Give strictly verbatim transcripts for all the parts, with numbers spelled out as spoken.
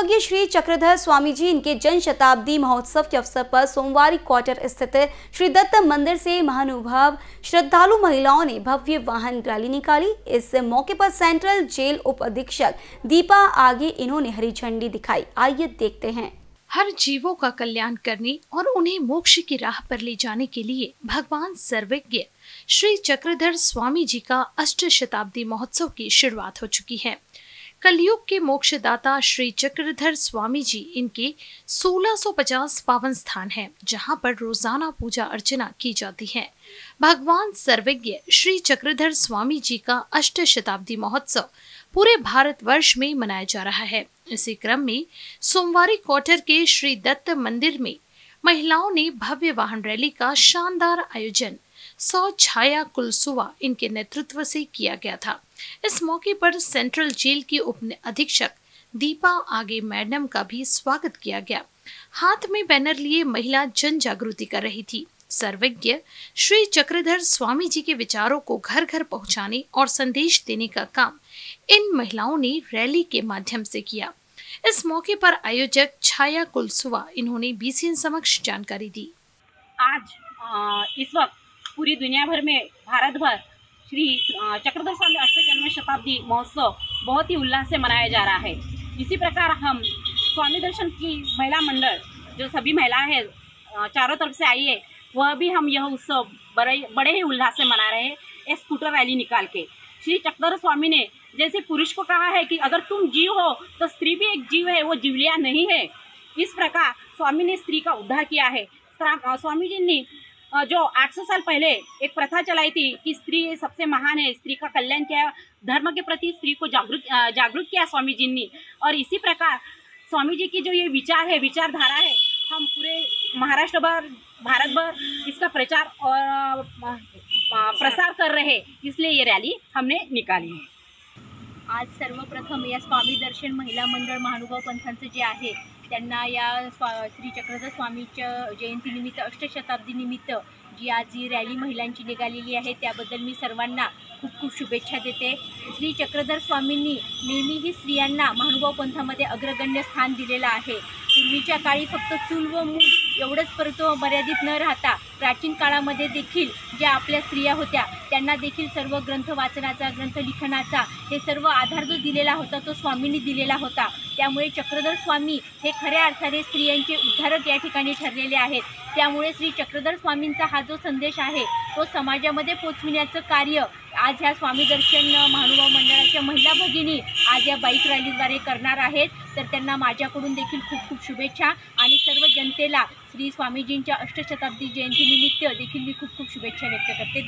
सर्वज्ञ श्री चक्रधर स्वामी जी इनके जन शताब्दी महोत्सव के अवसर पर सोमवारी क्वार्टर स्थित श्री दत्त मंदिर से महानुभाव श्रद्धालु महिलाओं ने भव्य वाहन रैली निकाली। इस मौके पर सेंट्रल जेल उप अधीक्षक दीपा आगे इन्होंने हरी झंडी दिखाई। आइए देखते हैं। हर जीवों का कल्याण करने और उन्हें मोक्ष की राह पर ले जाने के लिए भगवान सर्वज्ञ श्री चक्रधर स्वामी जी का अष्ट शताब्दी महोत्सव की शुरुआत हो चुकी है। कलयुग के मोक्षदाता श्री चक्रधर स्वामी जी इनके सोलह सौ पचास पावन स्थान हैं, जहां पर रोजाना पूजा अर्चना की जाती है। भगवान सर्वज्ञ श्री चक्रधर स्वामी जी का अष्ट शताब्दी महोत्सव पूरे भारतवर्ष में मनाया जा रहा है। इसी क्रम में सोमवारी क्वार्टर के श्री दत्त मंदिर में महिलाओं ने भव्य वाहन रैली का शानदार आयोजन सौ छाया कुलसुवा इनके नेतृत्व से किया गया था। इस मौके पर सेंट्रल जेल की उप अधीक्षक दीपा आगे मैडम का भी स्वागत किया गया। हाथ में बैनर लिए महिला जन जागृति कर रही थी। सर्वज्ञ श्री चक्रधर स्वामी जी के विचारों को घर घर पहुंचाने और संदेश देने का काम इन महिलाओं ने रैली के माध्यम से किया। इस मौके पर आयोजक छाया कुलसुवा इन्होंने बीसीएन समक्ष जानकारी दी। आज आ, इस वक्त पूरी दुनिया भर में भारत भर श्री चक्रधर स्वामी अष्ट जन्म शताब्दी महोत्सव बहुत ही उल्लास से मनाया जा रहा है। इसी प्रकार हम स्वामी दर्शन की महिला मंडल जो सभी महिलाएं हैं चारों तरफ से आई है, वह भी हम यह उत्सव बड़े बड़े ही उल्लास से मना रहे हैं। एक स्कूटर रैली निकाल के श्री चक्रधर स्वामी ने जैसे पुरुष को कहा है कि अगर तुम जीव हो तो स्त्री भी एक जीव है, वो जीवलिया नहीं है। इस प्रकार स्वामी ने स्त्री का उद्धार किया है। स्वामी जी ने जो आठ सौ साल पहले एक प्रथा चलाई थी कि स्त्री सबसे महान है, स्त्री का कल्याण किया, धर्म के प्रति स्त्री को जागरूक जागरूक किया स्वामी जी ने। और इसी प्रकार स्वामी जी की जो ये विचार है, विचारधारा है, हम पूरे महाराष्ट्र भर भारत भर इसका प्रचार और प्रसार कर रहे हैं। इसलिए ये रैली हमने निकाली है। आज सर्वप्रथम या स्वामी दर्शन महिला मंडळ महानुभाव पंथांचं जे आहे त्यांना या स्वा श्री चक्रधर स्वामीच्या जयंतीनिमित्त अष्टशताब्दीनिमित्त जी आज ही रॅली महिलांची निघालेली आहे त्याबद्दल मी सर्वांना खूप खूप शुभेच्छा देते। श्री चक्रधर स्वामींनी नेहमीही स्त्रियांना महानुभाव पंथामध्ये अग्रगण्य स्थान दिलेलं आहे। पूर्वीच्या काळी फक्त चूल व मूल एवढंच परंतु मर्यादित न राहता प्राचीन काळामध्ये देखील ज्या आपल्या स्त्रिया होत्या त्यांना देखील सर्व ग्रंथ वाचनाचा, ग्रंथ लिखनाचा हे सर्व आधार जो दिलेला होता तो स्वामींनी दिलेला होता। त्यामुळे चक्रधर स्वामी हे खऱ्या अर्थाने स्त्रियांचे उद्धारक या ठिकाणी ठरलेले आहेत। त्यामुळे श्री चक्रधर स्वामींचा हा जो संदेश आहे तो समाजामध्ये पोचविण्याचं कार्य आज ह्या स्वामी दर्शन महानुभाव मंडळाच्या महिला भगिनी आज या बाईक रॅलीद्वारे करणार आहेत। तर त्यांना माझ्याकडून देखील खूप खूप शुभेच्छा आणि सर्व जनतेला श्री स्वामीजींच्या अष्टशताब्दी जयंतीनिमित्त देखील मी खूप खूप शुभेच्छा व्यक्त करते।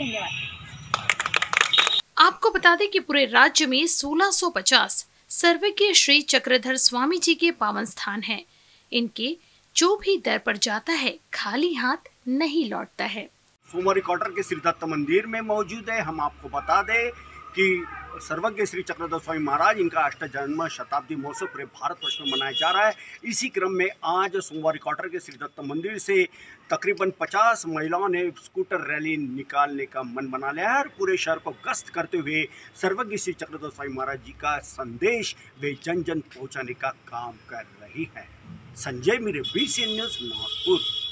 धन्यवाद। आपको बता दें कि पूरे राज्य में सोलह सौ पचास सर्वज्ञ श्री चक्रधर स्वामी जी के पावन स्थान हैं। इनके जो भी दर पर जाता है खाली हाथ नहीं लौटता है। सोमवारी क्वार्टर के श्री दत्त मंदिर में मौजूद है। हम आपको बता दें कि सर्वज्ञ श्री चक्रधर स्वामी महाराज इनका अष्ट जन्म शताब्दी महोत्सव पूरे भारतवर्ष में मनाया जा रहा है। इसी क्रम में आज सोमवारी क्वार्टर के श्री दत्त मंदिर से तकरीबन पचास महिलाओं ने स्कूटर रैली निकालने का मन बना लिया है और पूरे शहर को गश्त करते हुए सर्वज्ञ श्री चक्रधर स्वामी महाराज जी का संदेश वे जन जन पहुँचाने का काम कर रही है। संजय मेरे बीसीएन न्यूज़ नागपुर।